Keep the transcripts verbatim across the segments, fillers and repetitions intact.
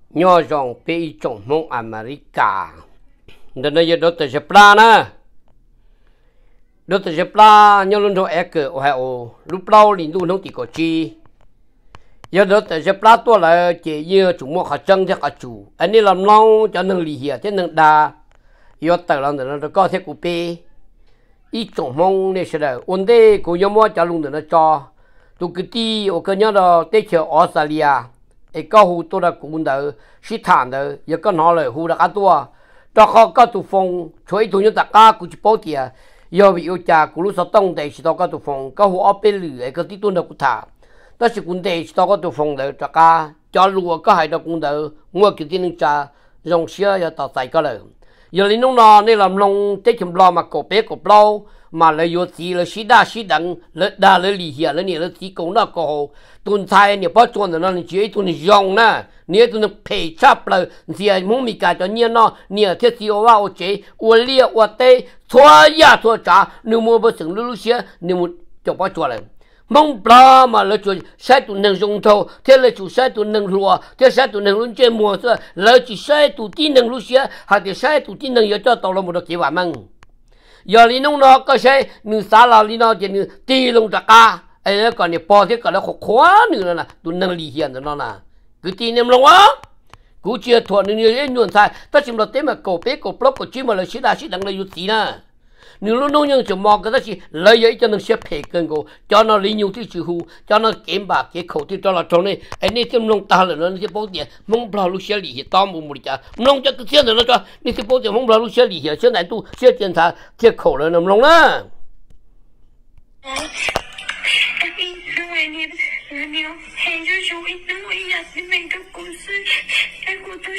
nhỏ dòng bị trồng mông America nên bây giờ đó tới Nhật Bản nè đó tới Nhật Bản nhau luôn thôi em cứ ở hồ lúc đầu liền luôn không chỉ có chi giờ đó tới Nhật Bản tôi là chỉ như chúng mua khẩu trang cho cả chủ anh đi làm lâu cho nên lì hiệp cho nên đa giờ tới là nó có thể cụ bê ít trồng mông này sẽ là ổn định cũng như mua cho luôn nó cho tôi cứ đi ở cái nhà đó tới chờ Australiaไอ้ก็หูตัวละกูเดอชิฐานเดอยังก็นอเลยหูละกันตัวตอนเขาก็ตัวฟงช่วยตัวนี้ตะก้ากูจะป้อเตียยอมอยู่จากกูรู้สต้องเดชิตอก็ตัวฟงก็หูเอาไปเหลือไอ้ก็ที่ตัวนั้นกูถามแต่สิกูเดชิตอก็ตัวฟงเดอตะก้าจอรัวก็ให้ตัวกูเดองัวกินที่นึงจะลงเชื่อจะต่อใส่ก็เลยอย่าลิ้นน้องนอนนี่ลำลงเจ๊ชิมรอมากบเป๊กบเล่าmà lấy yếu gì lấy xí đa xí đằng lấy đa lấy lì hiền lấy nhiều lấy xí cũng nó có tuần sai nhiều bao tuần nó chỉ tuần dòng nè nhiều tuần phải chấp là gì muốn mình cả cho nhiều nó nhiều thiết gì vào chế uốn lia uốn tê thua ya thua trả nếu mua bớt sừng lú xía nếu mua cho bao tuần này mong bla mà lấy chuột sai tuần nâng dùng thâu thế lấy chuột sai tuần nâng lúa thế sai tuần nâng luôn trên mùa xưa lấy chỉ sai tuần tin nâng lú xía hay thì sai tuần tin nâng giờ cho tàu là một cái vả măng giờ lý nông nó có sẽ nữ xã là lý nó chỉ nữ ti lông trà ca ấy nó còn để bỏ thế còn nó khó quá nữa là tụi nâng lý hiền nó là cứ ti nem lông á cứ chia thuận nữ ấy nhuận sai ta chỉ là thế mà cổ bé cổ block cổ chi mà là sĩ đa sĩ đằng là gì nè nữ lúc nông nhân chỉ mò cái đó chỉ lấy ấy cho nó xếp phê cơn cổ cho nó lý nhiều thứ chịu hù cho nó kiếm bạc cái khẩu thì cho là trong này ấy nên thêm lông ta là nó sẽ bỏ tiền mông bao lúc xếp lý hiền to một một chả lông cho cái xếp nó cho nên sẽ bỏ tiền mông bao lúc xếp lý hiền xếp này tu xếp tiền thà xếp khẩu là nằm lông á Hãy subscribe cho kênh Ghiền Mì Gõ để không bỏ lỡ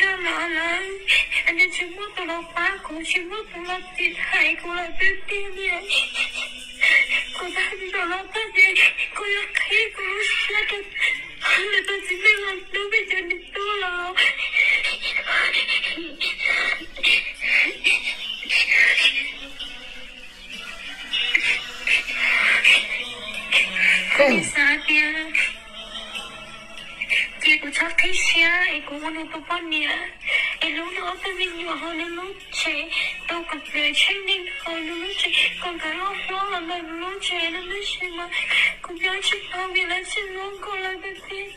chị cũng chót thấy xe, em cũng muốn tôi bao nhiêu, em lúc đó tôi bị nhỏ hơn em lúc trẻ, tôi còn đời tranh nên hơn lúc trẻ, còn cái lúc đó là mình lúc trẻ nó mới xem mà, cũng nhớ chị không bị lại xin lỗi cô là cái gì,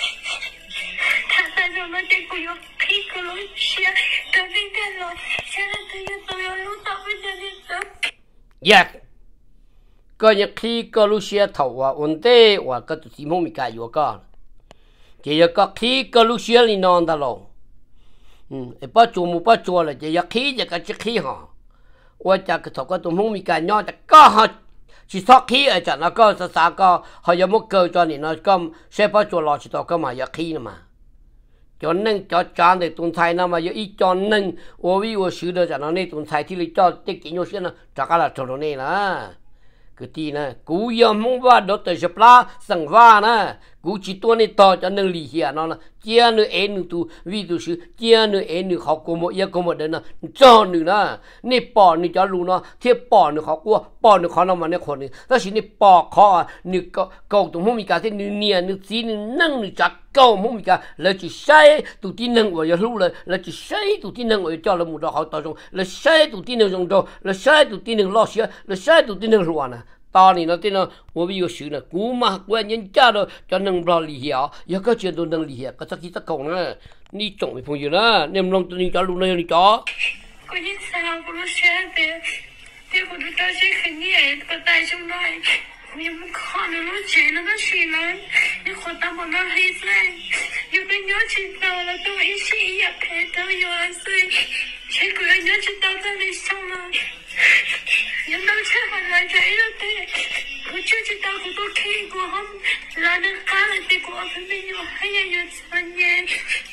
thật ra rồi mà chị cũng có khi có lỗi xe, tôi biết cái lỗi, xe là tôi nhớ tôi ở lúc đó bây giờ đi đâu. Yeah. Cái những khi có lúc xe thầu và ổn định và cái tụi mình không bị cái gì cả chỉ là có khi có lúc xe đi non đó rồi em bắt chùa mua bắt chùa là chỉ là khi chỉ cái chiếc khi họ và chỉ cái thầu cái tụi mình không bị cái nhau chỉ có họ chỉ thoát khi ở chỗ nó có sao sao có họ có một cơ cho nên nó có xe bắt chùa lo chỉ tao có mà là khi mà cho nên cho chán để tuần thái nó mà giờ ít cho nên ở vì ở xứ đó cho nó nên tuần thái thì lấy cho tiết kiệm nhiều xe nó chắc là chỗ đó này là cái gì nè, cú yếm mông va đốt tới chụp lá sang va nè, cú chỉ tuần này to cho nên lì hiền nó là chia nữa em nữa tu vì tu sư chia nữa em nữa học cô một yêu cô một đấy nè, cho nữa nè, nè bỏ nữa cho luôn nó, thế bỏ nữa học qua, bỏ nữa khó nó mà nè khó nữa,但是nè bỏ khó nữa câu câu tụng khôngมีการที่nữa nia nữa gì nữa năng nữa chắc câu khôngมีการlà chỉ sai tụ tin năng ở lúc là là chỉ sai tụ tin năng ở cho là một đó học tập trong là sai tụ tin năng trong đó là sai tụ tin năng lo xía là sai tụ tin năng ruộng nè ta này nó tên là我们有时呢，古嘛关人家的叫能不理解，有个chuyện都能理解，个这其实讲呢，你总没朋友呢，你们弄你家路那你家。 我一想我都晓得，结果都到这很远，个带上来，你们看那路钱那个谁呢？你活到我那黑色，有的鸟知道了，都一起也陪到有二岁，结果人家知道在里上了。人都出嚟嚟仔咯啲，佢出住到好多 K 過後，嗱你家嚟啲過佢哋要係一樣乜嘢？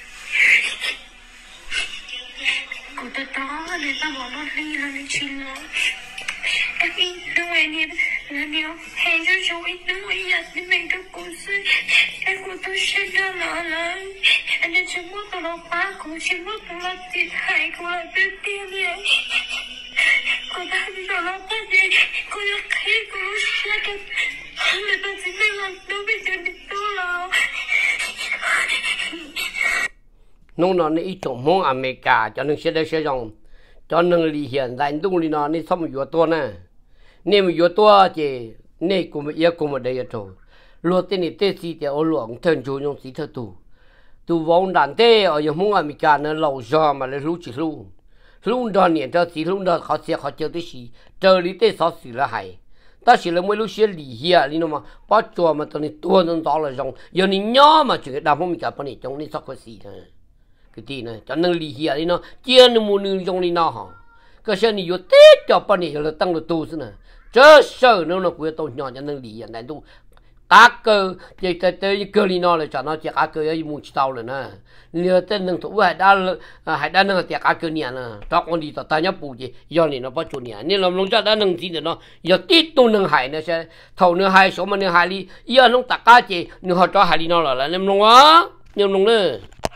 覺得多你把我攞起啦，你算我。一因為你那你係咗做一因為人你明到故事，一個都識得攞來，人哋全部都攞把個，全部都攞啲係過嚟俾啲嘢。我當時就攞得嘢，我要起個寫嘅，你當時咩話都俾人哋多啦。 nông nó này ít trồng mông America cho nên sẽ đây sẽ dùng cho nên lý hiện tại đúng lý nó này xong một tua nè nếu một tua thì này cũng một cũng một đây thôi luôn tên này tên gì thì ở luồng thân chủ nhung gì thật tu tu vong đàn tê ở những mông America nó lâu giờ mà lấy lú chỉ lú lú đó niệm cho chỉ lú đó họ sẽ họ chơi tới gì chơi lý tê sao xử là hay ta chỉ là mấy lúc xưa lý hiện lý nó mà bắt cho mà tao này tua nó đó là dùng giờ này nhỏ mà chuyện đào mông America bên này trong này sao có gì nữa cái gì nữa cho nên lý hiện lý nó chia nó muốn nương trong lý nó hả cái xe này vô tết cho bên này là tăng được tu thế này chớ sợ nó nó quyết tôi nhỏ cho nên lý hiện này tu các cơ chỉ tới tới cơ lý nó là cho nó chỉ các cơ ấy muốn tao rồi nè nhiều tên nâng thủ hải đa hải đa nâng thì các cơ nhẹ nè cho con đi tao ta nhớ bù gì do này nó bắt chuột nhẹ nên làm lông cho đa nâng gì nữa nó giờ tít tu nâng hải nó sẽ thầu nâng hải số mà nâng hải đi giờ nông tất cả chỉ nâng họ cho hải đi nó là là nem lông á nem lông nữa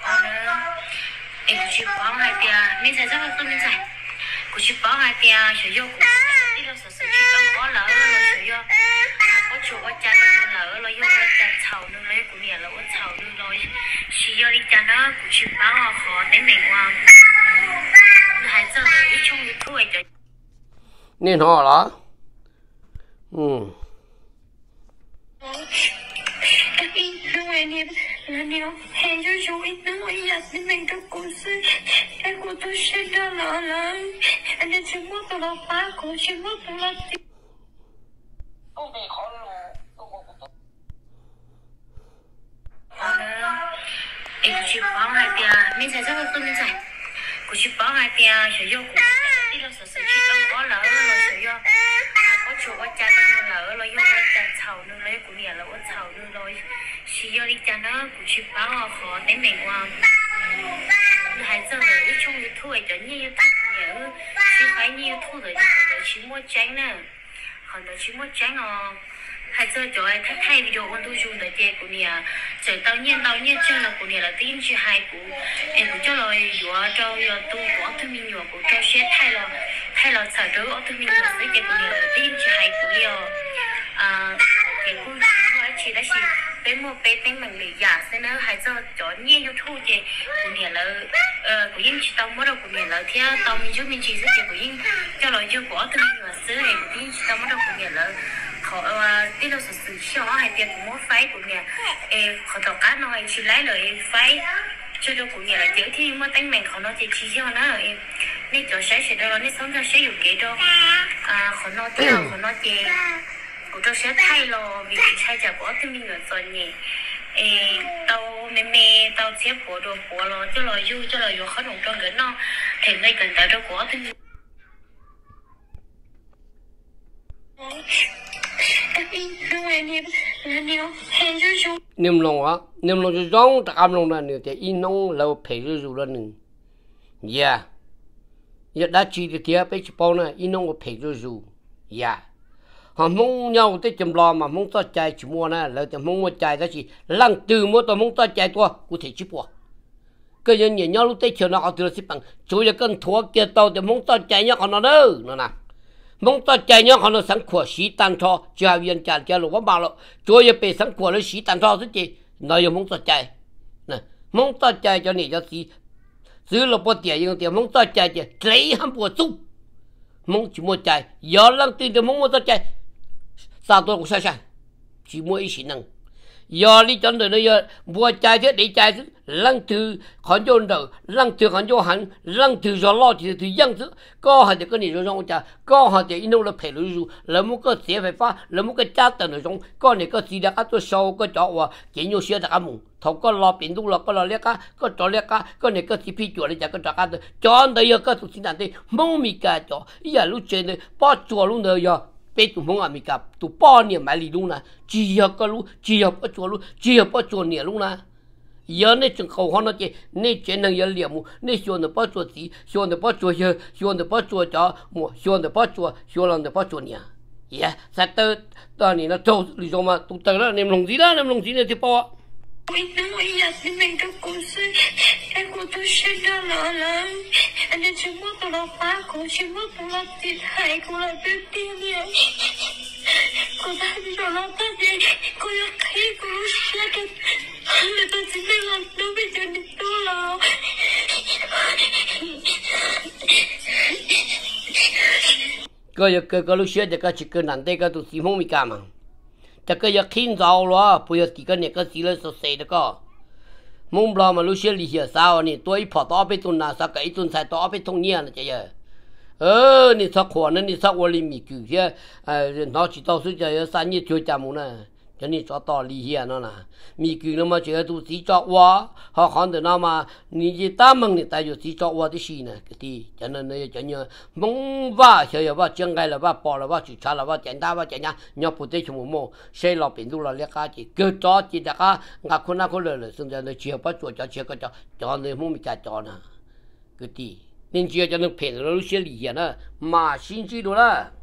em chỉ bảo hai tia mình sẽ rất là tốt mình sẽ cũng chỉ bảo hai tia sử dụng cũng đi đâu sử dụng chỉ có lỡ rồi sử dụng có chủ có cha nó lỡ rồi dùng cái cha chầu nó lấy của nhà là có chầu nó rồi sử dụng đi cha nó cũng chỉ bảo họ khó đến mình qua hai giờ để chung cái tuổi rồi nên họ đó ừ là điều hẹn cho chú ít nữa mỗi giờ xin mình các cô sư em của tôi sẽ đỡ lỡ lớn anh em chỉ muốn tôi lo phá cô chỉ muốn tôi lo tìm em chỉ bảo hai tia mình sẽ rất là tốt mình sẽ cô chỉ bảo hai tia sử dụng cũng đi đâu sử dụng chỉ có lỡ rồi sử dụng có chủ có cha nó lỡ rồi dùng cái cha chầu nó lấy của nhà là có chầu nó rồi sử dụng đi cha nó cũng chỉ bảo họ khó đến mình qua hai giờ để chung cái tuổi cho nhiều thứ nhiều chỉ phải nhiều thu rồi họ nói chỉ mua tránh nè họ nói chỉ mua tránh họ hai giờ cho ai thay thay video con tôi dùng để chơi của nhà trời tao nhiên tao nhiên chơi là của nhà là tin chỉ hai của em cũng cho lời vừa cho vừa tôi của tôi mình vừa của cho xe thay là thay là sợ đỡ ở tôi mình là sẽ chơi của nhà là tin chỉ hai của nhiều à thì cũng nói chỉ là chỉ bé mua bé tên mình để giả sẽ nó hai giờ cho nhiên cho thu chơi của nhà là của những chỉ tao mới đâu của nhà là thế tao mình trước mình chỉ sẽ chơi của những cho lời cho của tôi mình là xứ này của những chỉ tao mới đâu của nhà là họ tí đâu sự sự hay tiền của mỗi phái của nhà họ tàu cá nó hay chỉ lấy lời phái cho cho của nhà là tiểu thì mới đánh mình họ nói thì chỉ cho nó em nên cho sẽ sẽ đâu nên sống cho sẽ dùng kế đâu à họ nói thế nào họ nói gì của tôi sẽ thay lo vì thay trả của tôi mình rồi nhỉ tao mẹ mẹ tao xếp của đồ của lo cho lo du cho lo du khó đồng trong cái nó thì ngay cần tới đâu của tôi niệm lòng á niệm lòng cho giống ta am lòng là nhiều thì in nông lâu phải rồi rồi là nương, yeah, giờ đã chỉ thì theo bây giờ bao nè in nông phải rồi rồi, yeah, họ mong nhau tới chấm lo mà mong to chạy chỉ mua nè, rồi thì mong mua chạy đó chỉ lăng từ mua tôi mong to chạy tua, cụ thể chỉ bỏ, cái gì nhiều nhau lúc tới chiều nào họ từ xí bằng, chủ yếu cần thua kia tàu thì mong to chạy nhau họ nó đâu, nó nè. mong ta chạy nhá họ nó sáng của sĩ tan cho cha viên cha cha lục bao lộ chúa yêu bị sáng của nó sĩ tan cho thế gì nó yêu mong ta chạy nè mong ta chạy cho này cho gì giữ là bao tiền nhưng tiền mong ta chạy chứ lấy ham của chung mong chỉ mua chạy giờ lăng tiền thì mong mua ta chạy sao tôi cũng sai sai chỉ mua ít năng giờ đi chọn đời nó giờ mua chạy thế để chạy chứ lăng từ khỏi vô đầu lăng từ khỏi vô hắn lăng từ rồi lo thì thì dân chứ có hạt thì cái này rồi trong cha có hạt thì ino là phải rồi là một cái xe phải phá là một cái cha tần rồi trong có này có gì đã các tôi sau cái chỗ và chỉ nhiều xe đã cả mùng thầu có lo biển đủ lo có lo liếc cá có trò liếc cá có này có chỉ phi chuột này chả có trò cá thôi chọn đây giờ có tụi xin đàn đây mong mi cả chỗ giờ lúc trên này bao chuột luôn rồi giờ bây tụi mong à mi cả tụi bao nhiêu买里luôn nè chỉ học cái luôn chỉ học cái chuột luôn chỉ học cái chuột nhiều luôn nè giờ này chúng khẩu họ nói gì này chuyện năng giờ liệm này xuân được bao chuột gì xuân được bao chuột giờ xuân được bao chuột chó mua xuân được bao chuột xuân được bao chuột nhỉ yeah sao tới tao này nó trâu lý do mà tụi tao đó nem lòng gì đó nem lòng gì này thì bao mình nói mọi giờ xin mình các cô sư em của tôi sẽ đỡ lỡ lớn anh em chỉ muốn tôi lo phá cô chỉ muốn tôi lo tiền hại cô là biết tiền gì cô ta đi rồi lo tất gì cô yêu thấy cô sẽ cái người ta chỉ nên làm đâu bây giờ đi tôi lo cái cái cái lúc xưa thì cái chỉ cái nằm đây cái tụ xí mông mi cả màแต่ก็อยากขิ้งเจ้าล้อพอยกี่กันเนี่ยก็สีเลยสดใสแล้วก็มุ่งปลามาลูกเชี่ยลีเหี่ยสาวนี่ตัวอีพอต่อไปตุนนาสักไอตุนใส่ต่อไปตรงเนี้ยนะเจ๊เออนี่สักขวานนั่นนี่สักวันลีมีกูเชี่ยเออน้องจิตต่อสุดจะสัญญาช่วยจำมึงนะจะนี่จอต่อลีเหี่ยนั่นนะมีกูนั่นมาเจอตัวสีจอกว่าเขาขันเดินน้ามานี่จะตามมึงนี่แต่อยู่สีจอกว่าที่สีนะก็ที่จะนั่นเนี่ยจะเนี่ยมุ่งว่าเชี่ยว่าจังไงละว่าปอละว่าจุดชาละว่าเจนดาว่าเจนยาเนี่ยพูดได้ชั่วโมงใช่เราเป็นดูเราเรียกกันจีเกิดจอจีแต่ก็งักคนนั้นคนเลยเลยซึ่งจะเนี่ยเชี่ยว่าจวดจะเชี่ยก็จะจอเนี่ยมุ่งมีการจอนะก็ที่นี่เชี่ยจะนึกเพ่งเราลูกเชี่ยลีเหี่ยนะมาสิ้นชีดูละ